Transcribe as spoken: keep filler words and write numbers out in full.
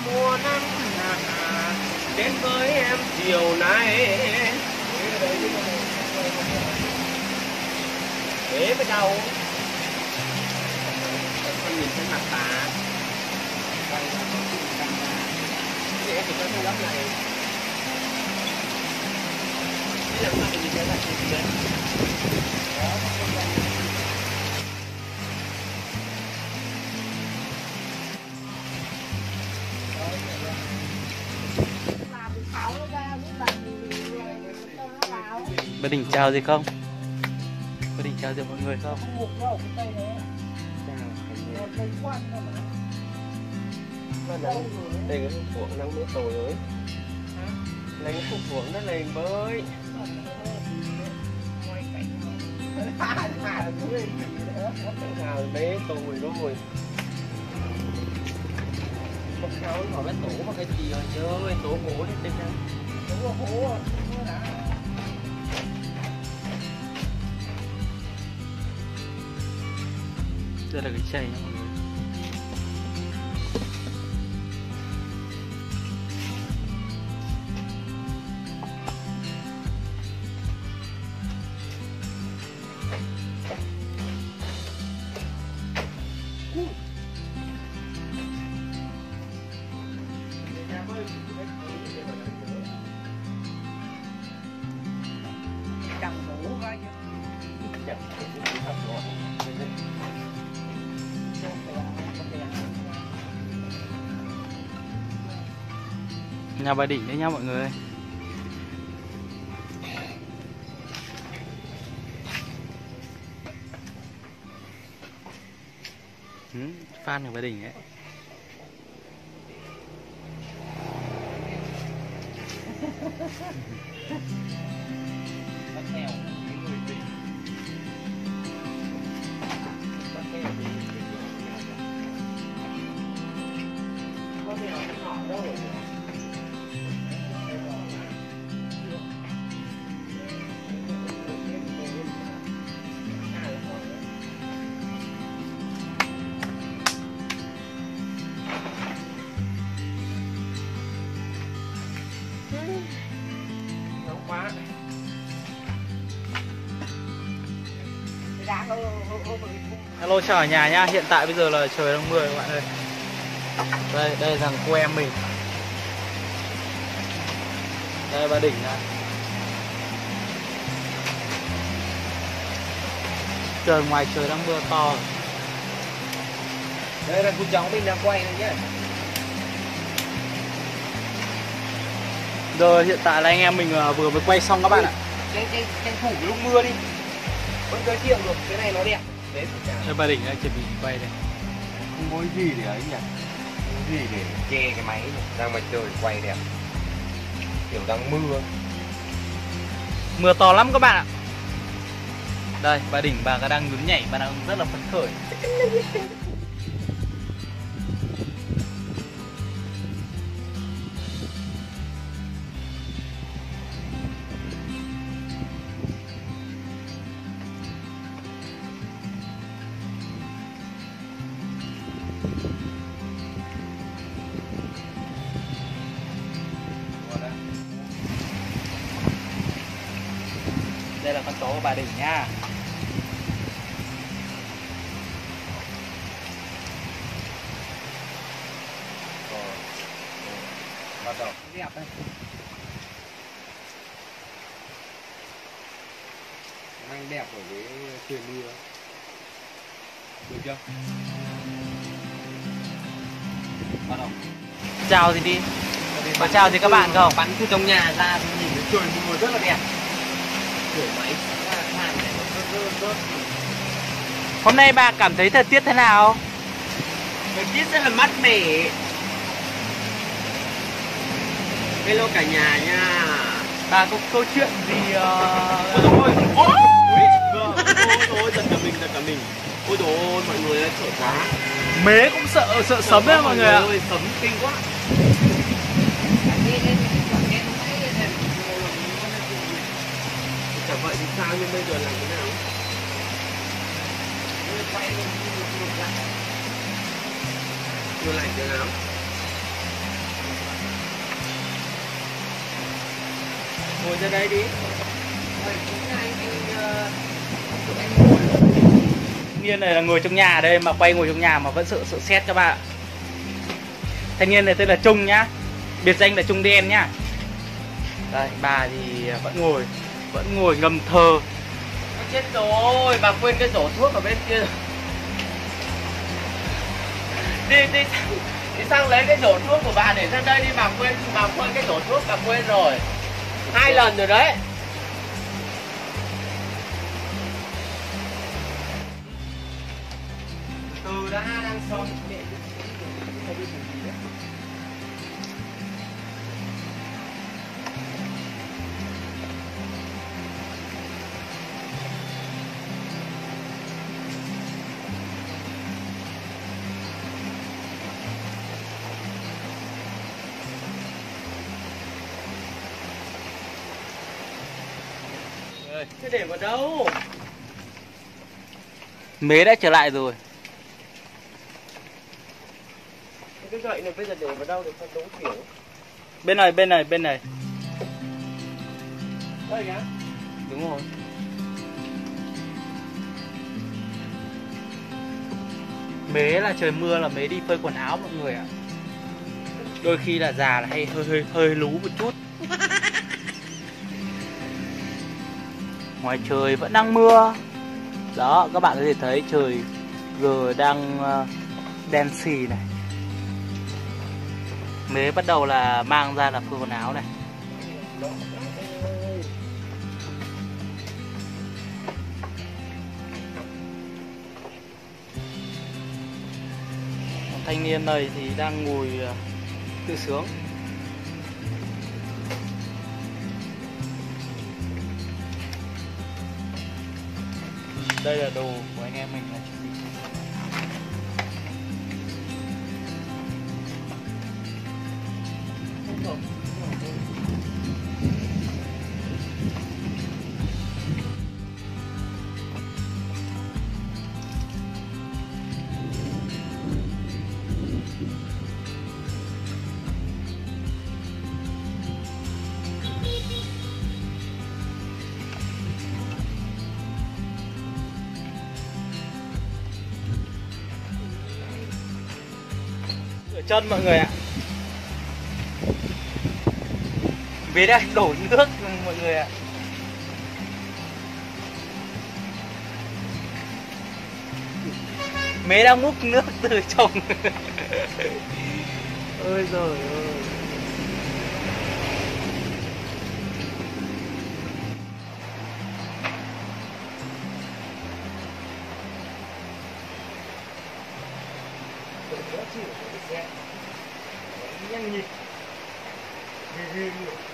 mùa nắng đến với em chiều nay. Thế mới đâu con nhìn thấy mặt ta thì em chỉ có cái lớp này. Cái lớp này nhìn thấy là gì đấy. Bà Đình chào gì không? Bà Đình chào gì mọi người không? Nó nắng, đây cái ruộng nắng mấy tồi rồi. Lấy cái ruộng nó lên với. Nào bé tồi rồi. Một kháo hỏi bé tổ mà cái gì rồi chứ ơi, tổ hổ đi tên ra. Tổ hổ Đây là cái chày nha mọi người. Nhà bà Định đấy nha mọi người. Ừ, fan của bà Định ấy. Hello chào ở nhà nhá. Hiện tại bây giờ là trời đang mưa các bạn ơi. Đây, đây là thằng cô em mình. Đây là bà Đỉnh này. Trời ngoài trời đang mưa to. Đây là cô cháu mình đang quay này nhé. Giờ hiện tại là anh em mình vừa mới quay xong các bạn ạ. Tranh, tranh, tranh thủ lúc mưa đi. Vẫn giới thiệu được cái này nó đẹp. Đấy, đây bà Đỉnh đang chuẩn bị quay đây. Không có gì để ấy nhỉ. Không có gì để che cái máy nhỉ. Đang ngoài trời quay đẹp. Kiểu đang mưa. Mưa to lắm các bạn ạ. Đây bà Đỉnh bà đang nhún nhảy, bà đang rất là phấn khởi. Đây là con chó của bà Đỉnh nha. Bắt đầu. Đẹp đây. Anh đẹp ở cái trời mưa. Được chưa? Bắt đầu. Chào gì đi. Có chào gì các bạn không? Bắn từ trong nhà ra thì nhìn cái trời mưa rất là đẹp. Kiểu máy than này nó rớt rớt rớt. Hôm nay bà cảm thấy thời tiết thế nào? Thời tiết rất là mát mẻ. Hello cả nhà nha. Bà có câu chuyện gì? Uh... Ôi dồi ôi, ôi, ôi, ôi, giật cả mình, giật cả mình. Ôi dồi ôi, mọi người ơi, sợ quá. Mế cũng sợ, sợ sấm đấy mọi người ạ. Ôi, sấm kinh quá. Chẳng vậy thì sao, nhưng bây giờ làm thế nào? Quay lên, ngược lại. Ngược lại thế nào? Ngồi ra đây đi. Thanh niên này là ngồi trong nhà đây mà quay ngồi trong nhà mà vẫn sợ sợ xét các bạn. Thanh niên này tên là Trung nhá, biệt danh là Trung đen nhá. Đây, bà thì vẫn ngồi, vẫn ngồi ngâm thơ. Chết rồi, bà quên cái rổ thuốc ở bên kia. Đi đi đi sang lấy cái rổ thuốc của bà để ra đây đi, bà quên bà quên cái rổ thuốc, bà quên rồi. Hai lần rồi đấy. Từ đã đang xong. Thế để vào đâu? Mế đã trở lại rồi. Cái gậy này bây giờ để vào đâu để cho đúng kiểu? Bên này, bên này, bên này. Đây nhá. Đúng rồi. Mế là trời mưa là Mế đi phơi quần áo mọi người ạ. Đôi khi là già là hay hơi hơi hơi lú một chút. Ngoài trời vẫn đang mưa. Đó, các bạn có thể thấy trời giờ đang uh, đen xì này. Mế bắt đầu là mang ra là phơi quần áo này. Còn thanh niên này thì đang ngồi uh, tự sướng. Đây là đồ của anh em mình là chuẩn bị. Rửa chân mọi người ạ. Về đây đổ nước mọi người ạ. Mế đang múc nước từ chồng. Ôi giời ơi. Nhanh nhịp.